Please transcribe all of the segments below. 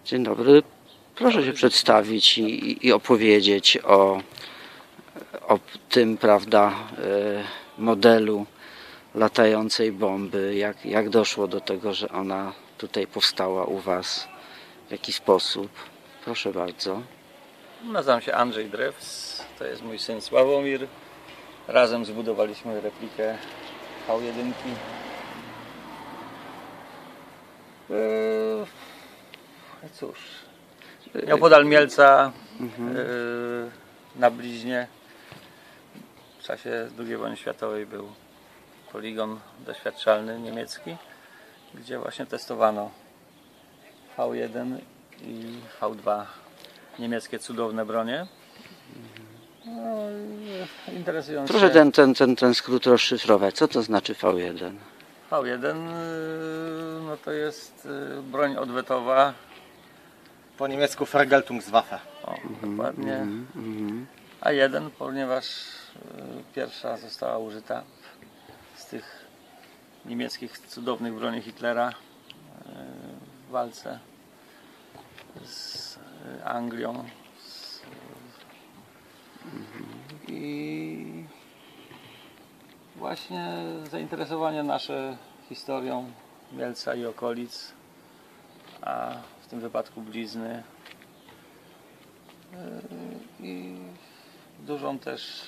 Dzień dobry. Proszę się przedstawić i opowiedzieć o tym, prawda, modelu latającej bomby. Jak doszło do tego, że ona tutaj powstała u Was? W jaki sposób? Proszę bardzo. Nazywam się Andrzej Drews, to jest mój syn Sławomir. Razem zbudowaliśmy replikę V1. Cóż, nieopodal Mielca, na Bliźnie, w czasie II wojny światowej był poligon doświadczalny niemiecki, gdzie właśnie testowano V1 i V2, niemieckie cudowne bronie. No, interesujące. Proszę ten skrót rozszyfrować. Co to znaczy V1? V1 no to jest broń odwetowa. Po niemiecku Vergeltungswaffe. O, dokładnie. A 1, ponieważ pierwsza została użyta z tych niemieckich cudownych broni Hitlera w walce z Anglią. I właśnie zainteresowanie nasze historią Mielca i okolic, a w tym wypadku Blizny, i dużą też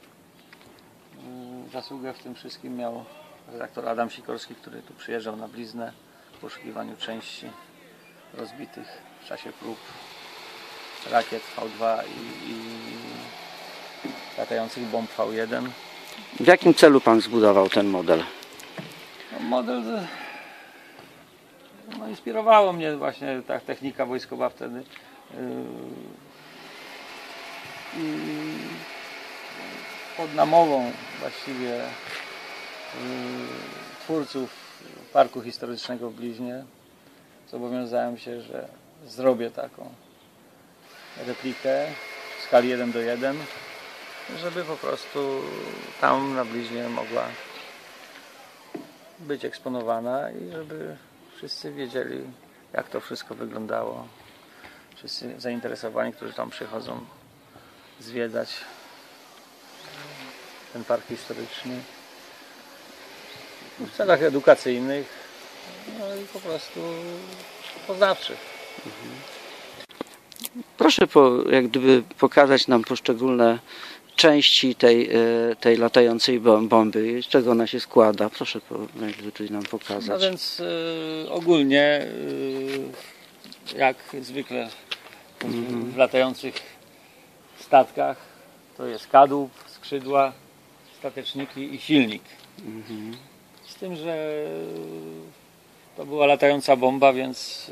zasługę w tym wszystkim miał redaktor Adam Sikorski, który tu przyjeżdżał na Bliznę w poszukiwaniu części rozbitych w czasie prób rakiet V2 i latających bomb V1. W jakim celu Pan zbudował ten model? No, model inspirowało mnie właśnie ta technika wojskowa wtedy. I pod namową właściwie twórców Parku Historycznego w Bliźnie zobowiązałem się, że zrobię taką replikę w skali 1:1, żeby po prostu tam na Bliźnie mogła być eksponowana i żeby wszyscy wiedzieli, jak to wszystko wyglądało. Wszyscy zainteresowani, którzy tam przychodzą zwiedzać ten park historyczny w celach edukacyjnych, no i po prostu poznawczych. Proszę jak gdyby pokazać nam poszczególne części tej latającej bomby, z czego ona się składa. Proszę tutaj nam pokazać. No więc ogólnie, jak zwykle w latających statkach, to jest kadłub, skrzydła, stateczniki i silnik. Z tym, że to była latająca bomba, więc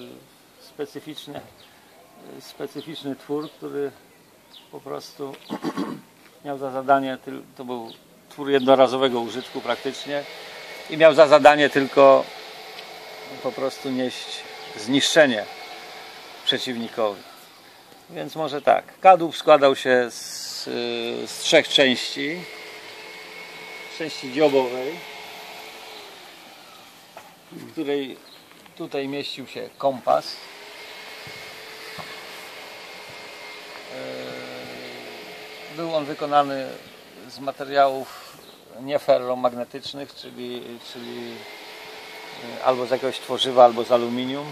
specyficzny twór, który po prostu miał za zadanie, to był twór jednorazowego użytku praktycznie i miał za zadanie tylko po prostu nieść zniszczenie przeciwnikowi. Więc może tak, kadłub składał się z 3 części. Części dziobowej, w której tutaj mieścił się kompas. Był on wykonany z materiałów nieferromagnetycznych, czyli albo z jakiegoś tworzywa, albo z aluminium.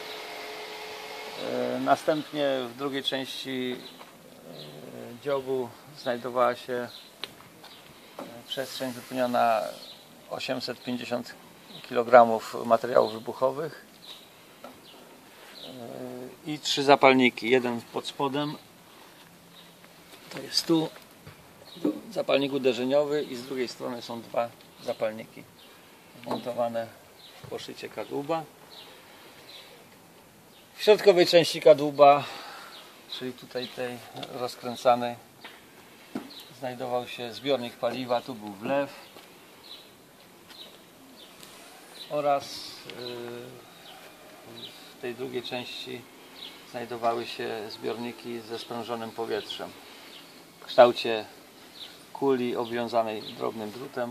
Następnie w drugiej części dziobu znajdowała się przestrzeń wypełniona 850 kg materiałów wybuchowych i 3 zapalniki. Jeden pod spodem, to jest tu zapalnik uderzeniowy, i z drugiej strony są 2 zapalniki wmontowane w poszycie kadłuba. W środkowej części kadłuba, czyli tutaj tej rozkręcanej, znajdował się zbiornik paliwa, tu był wlew oraz w tej drugiej części znajdowały się zbiorniki ze sprężonym powietrzem w kształcie kuli obwiązanej drobnym drutem,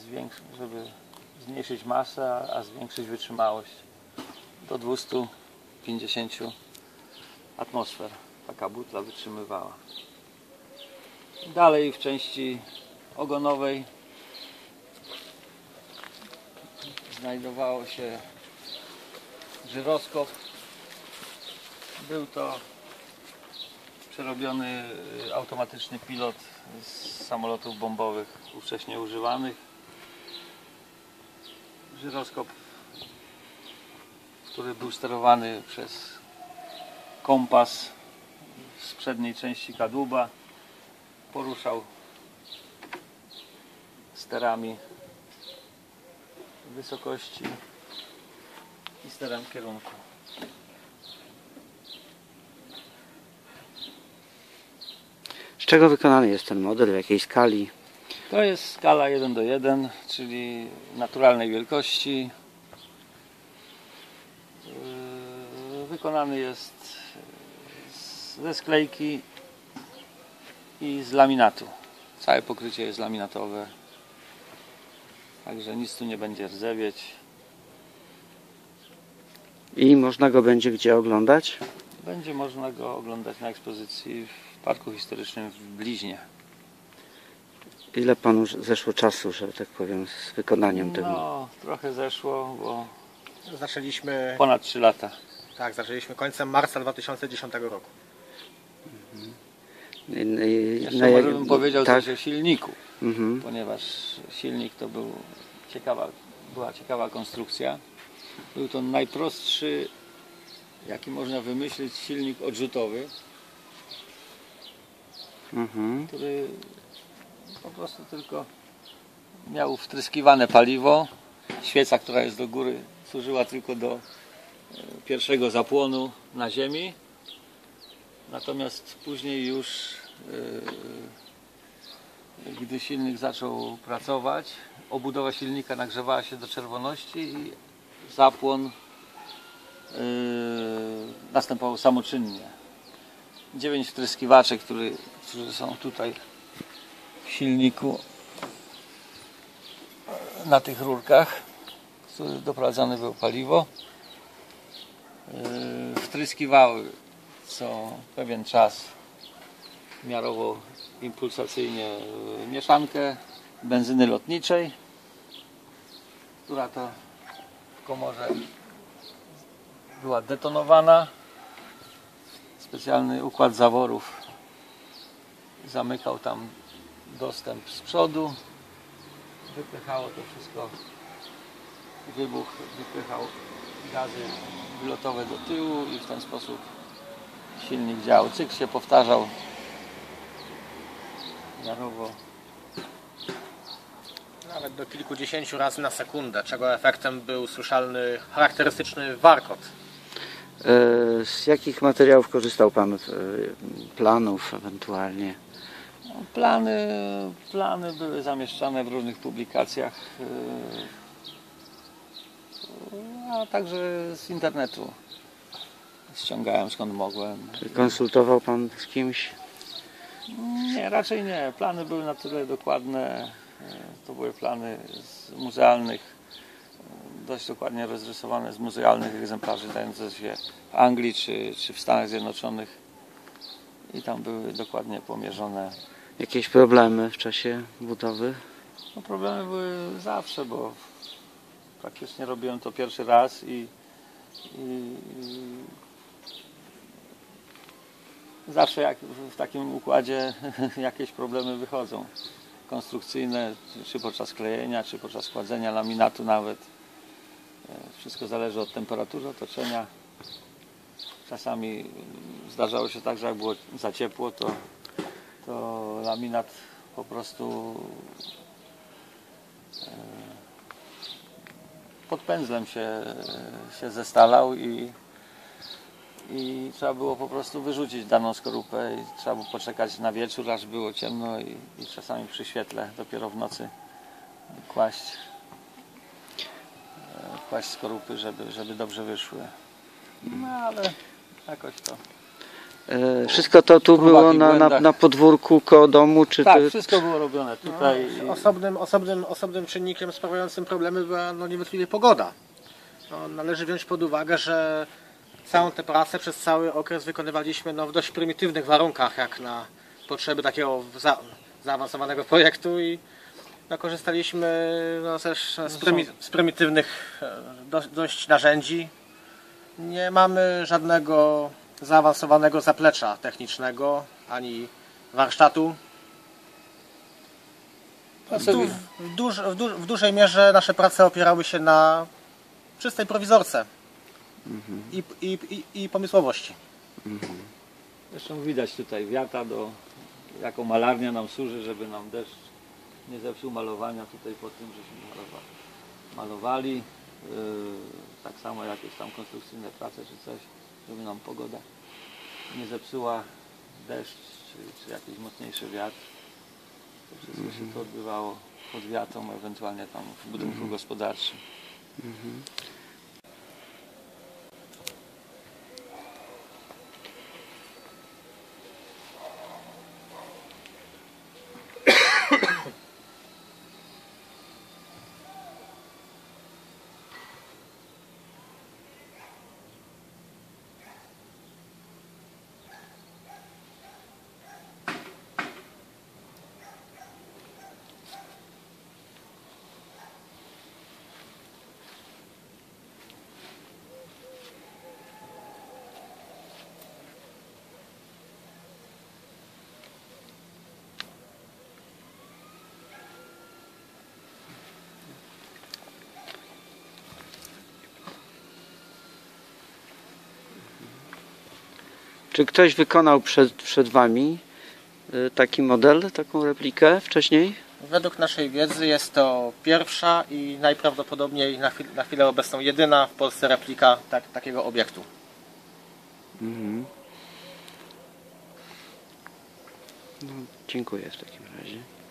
żeby zmniejszyć masę, a zwiększyć wytrzymałość do 200 50 atmosfer taka butla wytrzymywała. Dalej w części ogonowej znajdowało się żyroskop. Był to przerobiony automatyczny pilot z samolotów bombowych ówcześnie używanych. Żyroskop, który był sterowany przez kompas z przedniej części kadłuba, poruszał sterami wysokości i sterem kierunku. Z czego wykonany jest ten model, w jakiej skali? To jest skala 1:1, czyli naturalnej wielkości. Wykonany jest ze sklejki i z laminatu. Całe pokrycie jest laminatowe, także nic tu nie będzie rdzewieć. I można go będzie gdzie oglądać? Będzie można go oglądać na ekspozycji w Parku Historycznym w Bliźnie. Ile panu zeszło czasu, że tak powiem, z wykonaniem tego? No, trochę zeszło, bo Zaczęliśmy, ponad 3 lata. tak, zaczęliśmy końcem marca 2010 roku. Jeszcze może bym powiedział tak? coś o silniku, Mhm. ponieważ silnik to była ciekawa konstrukcja. Był to najprostszy, jaki można wymyślić, silnik odrzutowy, Mhm. który po prostu tylko miał wtryskiwane paliwo. Świeca, która jest do góry, służyła tylko do pierwszego zapłonu na ziemi. Natomiast później już, gdy silnik zaczął pracować, obudowa silnika nagrzewała się do czerwoności i zapłon następował samoczynnie. 9 wtryskiwaczy, które są tutaj w silniku na tych rurkach, z których doprowadzane było paliwo, wtryskiwały co pewien czas miarowo impulsacyjnie mieszankę benzyny lotniczej, która to w komorze była detonowana. Specjalny układ zaworów zamykał tam dostęp z przodu, wypychało to wszystko, wybuch wypychał gazy wylotowe do tyłu i w ten sposób silnik działał. Cykl się powtarzał miarowo. Nawet do kilkudziesięciu razy na sekundę, czego efektem był słyszalny, charakterystyczny warkot. Z jakich materiałów korzystał pan? Planów ewentualnie? Plany były zamieszczane w różnych publikacjach, a także z internetu. Ściągałem skąd mogłem. Konsultował pan z kimś? Nie, raczej nie. Plany były na tyle dokładne. To były plany z muzealnych, dość dokładnie rozrysowane z muzealnych egzemplarzy znajdujących się w Anglii czy w Stanach Zjednoczonych. I tam były dokładnie pomierzone. Jakieś problemy w czasie budowy? No, problemy były zawsze, bo praktycznie robiłem to pierwszy raz i zawsze jak w takim układzie jakieś problemy wychodzą. Konstrukcyjne, czy podczas klejenia, czy podczas kładzenia laminatu nawet. Wszystko zależy od temperatury otoczenia. Czasami zdarzało się tak, że jak było za ciepło, to laminat po prostu pod pędzlem się zestalał i trzeba było po prostu wyrzucić daną skorupę i trzeba było poczekać na wieczór, aż było ciemno i czasami przy świetle dopiero w nocy kłaść skorupy, żeby dobrze wyszły. No ale jakoś to. Wszystko to tu było na podwórku koło domu? Czy tak, to... wszystko było robione tutaj. Osobnym czynnikiem sprawiającym problemy była niewątpliwie pogoda. Należy wziąć pod uwagę, że całą tę pracę przez cały okres wykonywaliśmy w dość prymitywnych warunkach, jak na potrzeby takiego zaawansowanego projektu i korzystaliśmy też z prymitywnych dość narzędzi. Nie mamy żadnego zaawansowanego zaplecza technicznego ani warsztatu. W dużej mierze nasze prace opierały się na czystej prowizorce i pomysłowości. Zresztą widać tutaj wiata, jako malarnia nam służy, żeby nam deszcz nie zepsuł malowania tutaj po tym, żeśmy malowali. Tak samo jakieś tam konstrukcyjne prace czy coś, żeby nam pogoda nie zepsuła, deszcz czy jakiś mocniejszy wiatr. To wszystko się to odbywało pod wiatą, ewentualnie tam w budynku gospodarczym. Czy ktoś wykonał przed Wami taki model, taką replikę wcześniej? Według naszej wiedzy jest to pierwsza i najprawdopodobniej na chwilę obecną jedyna w Polsce replika takiego obiektu. No, dziękuję w takim razie.